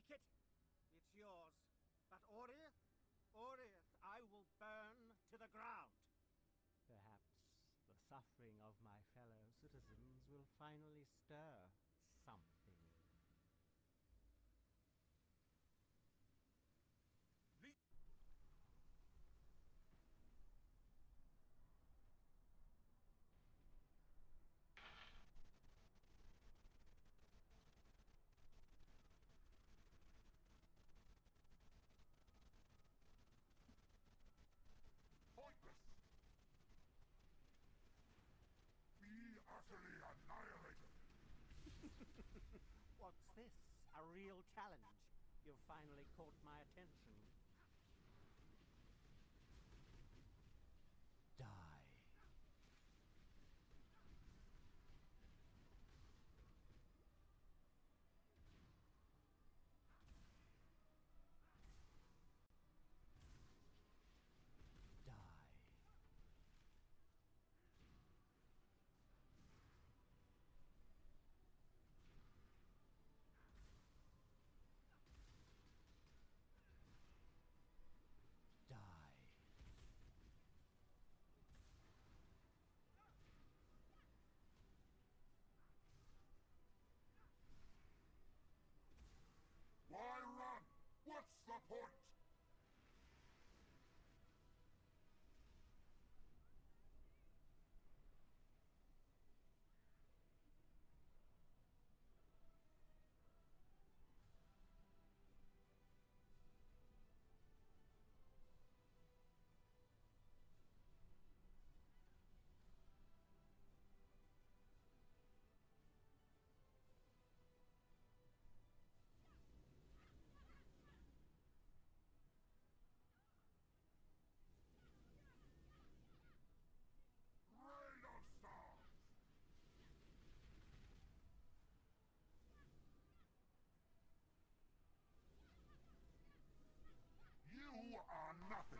take it. It's yours. But Oriath, I will burn to the ground. Perhaps the suffering of my fellow citizens will finally stir something. Pointless! Be utterly annihilated! What's this? A real challenge? You've finally caught my attention. Die. Die. Die. Why run? What's the point? Rain of stars! You are nothing!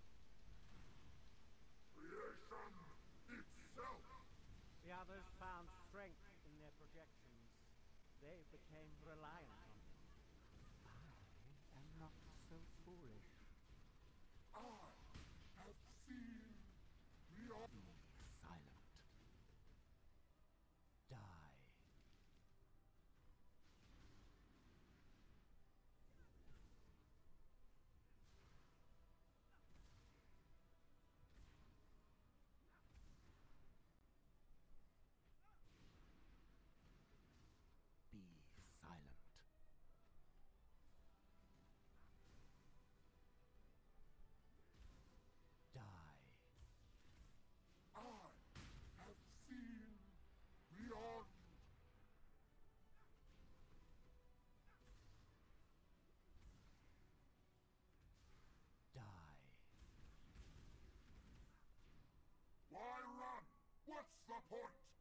Creation itself! The others found strength in their projections. They became reliant on them. I am not so foolish. I have seen beyond. Be silent. Die. Be silent. Die. I have seen beyond. Die. Why run? What's the point?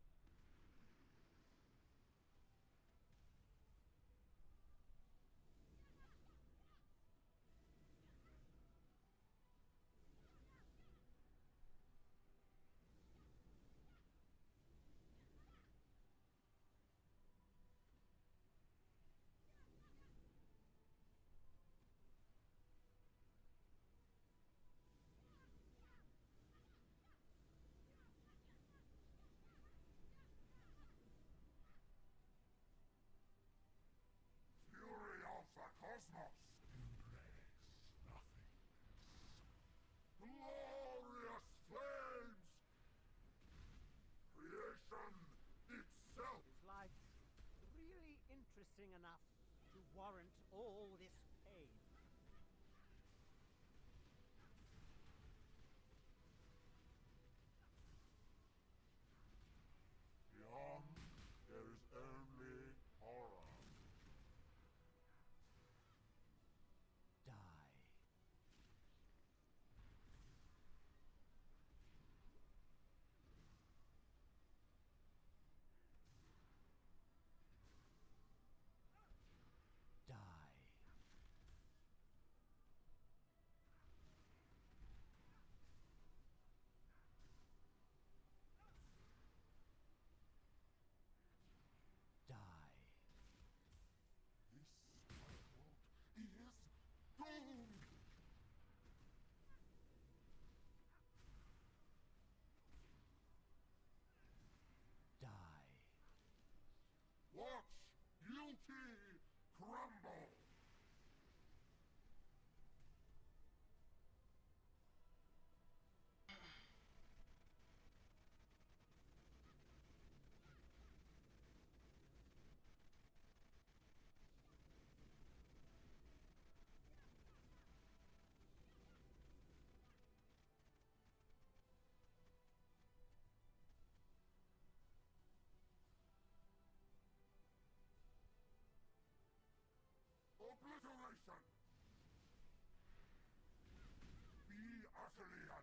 Fury of the cosmos! Embrace nothingness. Glorious flames! Creation itself! Is life really interesting enough to warrant all this pain? Beyond, there is only horror. Die. Die. salvation! Be utterly